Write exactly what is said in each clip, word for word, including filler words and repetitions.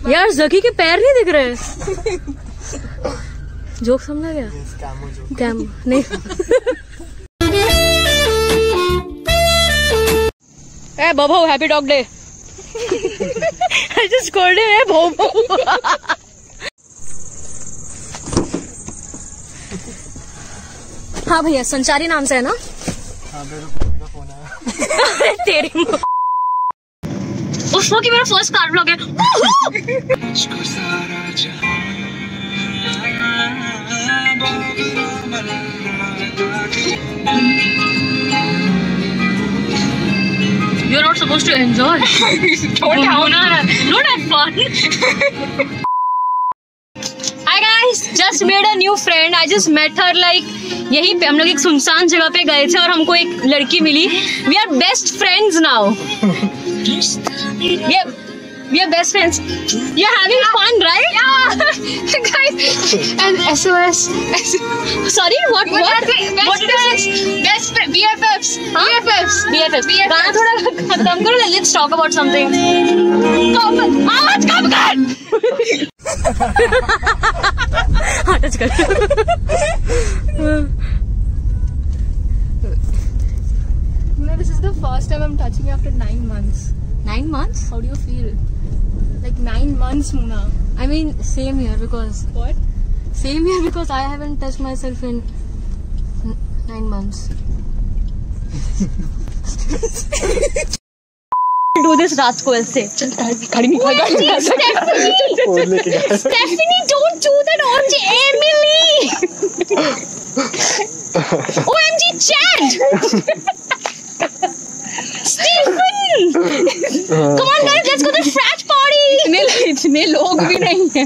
यार जकी के पैर नहीं दिख रहे। जोक समझा गया? कैम नहीं। ए बबो happy dog day. I just called him a बबो। हाँ भैया संचारी नाम से है ना? हाँ मेरे फोन है। तेरी उस वक्त मेरा फर्स्ट कार ब्लॉग है। You're not supposed to enjoy. Don't have not have fun. Hi guys, just made a new friend. I just met her like यहीं पे हम लोग एक सुनसान जगह पे गए थे और हमको एक लड़की मिली। We are best friends now. We are, we are best friends. You're having fun, right? Yeah. Guys, and S O S. Sorry, what? What? What? What is best B F Fs? B F Fs. B F Fs. गाना थोड़ा खत्म करो. Let's talk about something. कम आवाज कम कर. हाँ touch कर. This is the first time I'm touching you after nine months. Nine months? How do you feel? Like nine months, Muna. I mean, same here because. What? Same here because I haven't touched myself in nine months. Do this रात को ऐसे. खड़ी नहीं खड़ी. Stephanie, don't do that on Emily. O M G, Chad. Stephen! Come on guys, let's go to the frat party! इतने इतने लोग भी नहीं हैं।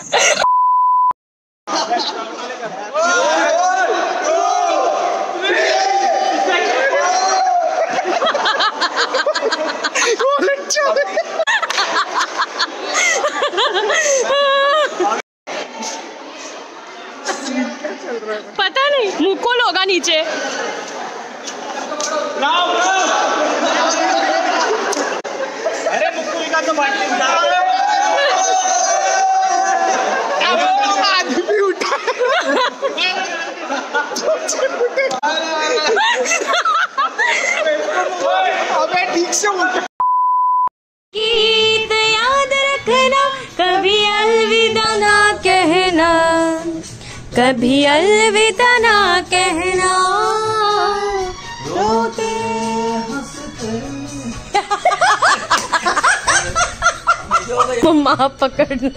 पता नहीं मुकुल होगा नीचे। अरे मुकुल का तो बात भी उठा। अबे ठीक से उठा। गीत याद रखना, कभी अलविदा ना कहना, कभी अलविदा ना कहना। रोते मम्मा पकड़ना।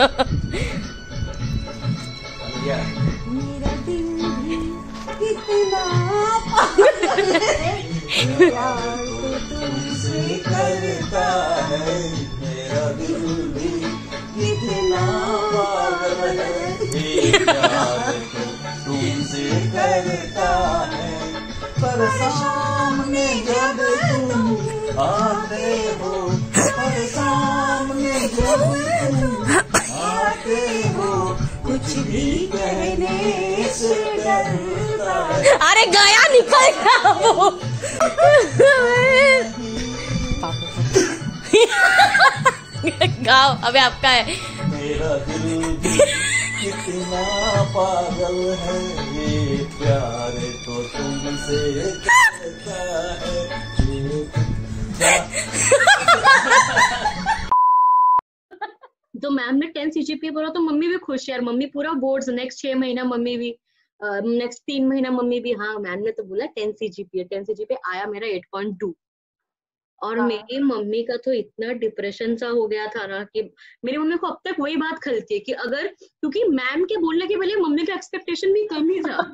मेरा दिल भी कितना पागल है, प्यार तो तुमसे करता है। मेरा दिल भी कितना पागल है, प्यार तो तुमसे करता है। पर सामने जब तुम आते हो, पर सामने जब तुम आते हो, कुछ भी कहने से डरता है। अरे गया निकल गया वो। गाओ अबे आपका है। मेरा दिल भी कितना पागल है, ये प्यार तो तुमसे करता है। तो मैम ने टेन सीजीपीए बोला तो मम्मी भी खुश है यार। मम्मी पूरा बोर्ड्स नेक्स्ट छह महीना मम्मी भी नेक्स्ट तीन महीना मम्मी भी। हाँ मैम ने तो बोला टेन सीजीपीए टेन सीजीपीए आया मेरा एट पॉइंट टू। और हाँ। मेरी मम्मी का तो इतना डिप्रेशन सा हो गया था ना कि मेरी मम्मी को अब तक वही बात खलती है कि अगर, क्योंकि मैम के बोलने के पहले मम्मी का एक्सपेक्टेशन भी कम ही था।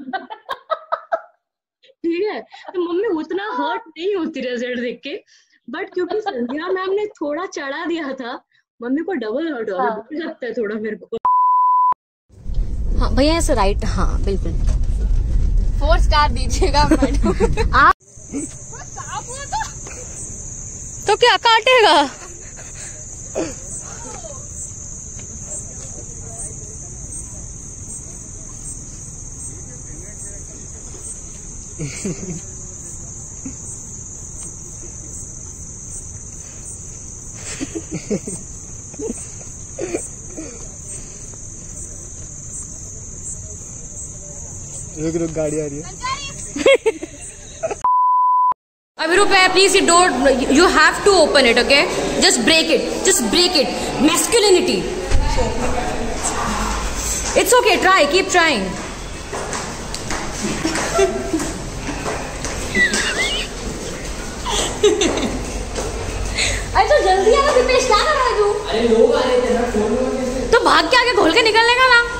ठीक है, तो मम्मी उतना हर्ट नहीं होती रिजल्ट देख के, बट क्योंकि संध्या मैम ने थोड़ा चढ़ा दिया था, मम्मी को डबल हर्ट हो रहा है। लगता है थोड़ा मेरे को। हाँ भैया ऐसे राइट। हाँ बिल्कुल फोर स्टार दीजिएगा मैडम। आप तो क्या काटेगा? रुक रुक गाड़ी आ रही है। Avirup, please, you don't, you have to open it, okay? Just break it, just break it. Masculinity. It's okay, try, keep trying. अरे तो जल्दी आना दीपेश, क्या कर रहा है तू? अरे लोग आ रहे थे ना, फोन तो भाग के आगे खोल के निकलने का ना।